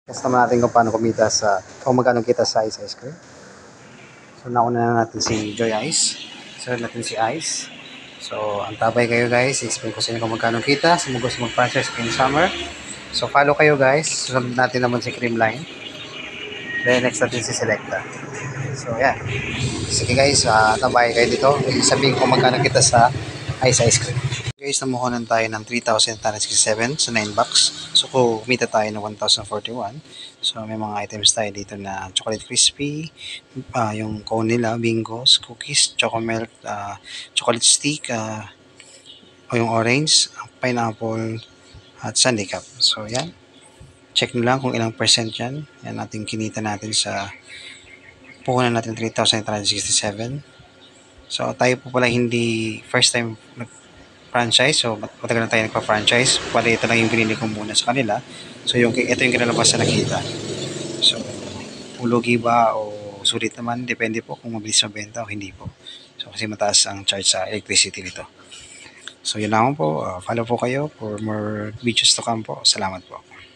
Test naman natin kung paano kumita kung magkano kita sa ice cream. So, nauna na natin si Joy Ice. Sunod natin si Ice. So, antabay kayo guys. Explain ko sa inyo kung magkano kita. Sa mga gusto mag-franchise Cream Summer. So, follow kayo guys. Sunod natin naman si Creamline. Then, next natin si Selecta. So, yeah. Sige guys, antabay kayo dito. Sabihin ko magkano kita sa ice cream. Guys, namuhunan tayo ng 3,967 sa 9 bucks. So, kumita tayo ng 1,041. So, may mga items tayo dito na chocolate crispy, yung cone nila, bingos, cookies, chocomilk, chocolate stick, o yung orange, pineapple, at sundae cup. So, yan. Check nyo lang kung ilang percent yan. Yan natin kinita natin sa puhunan natin 3,967. So, tayo po pala hindi first time franchise. So, matagal na tayo nagpa-franchise. Pwede ito lang yung binili ko muna sa kanila. So, ito yung kinalabasan na nakita. So, ulugi ba o sulit naman, depende po kung mabilis mabenta o hindi po. So, kasi mataas ang charge sa electricity nito. So, yun lang po. Follow po kayo for more videos to come po. Salamat po.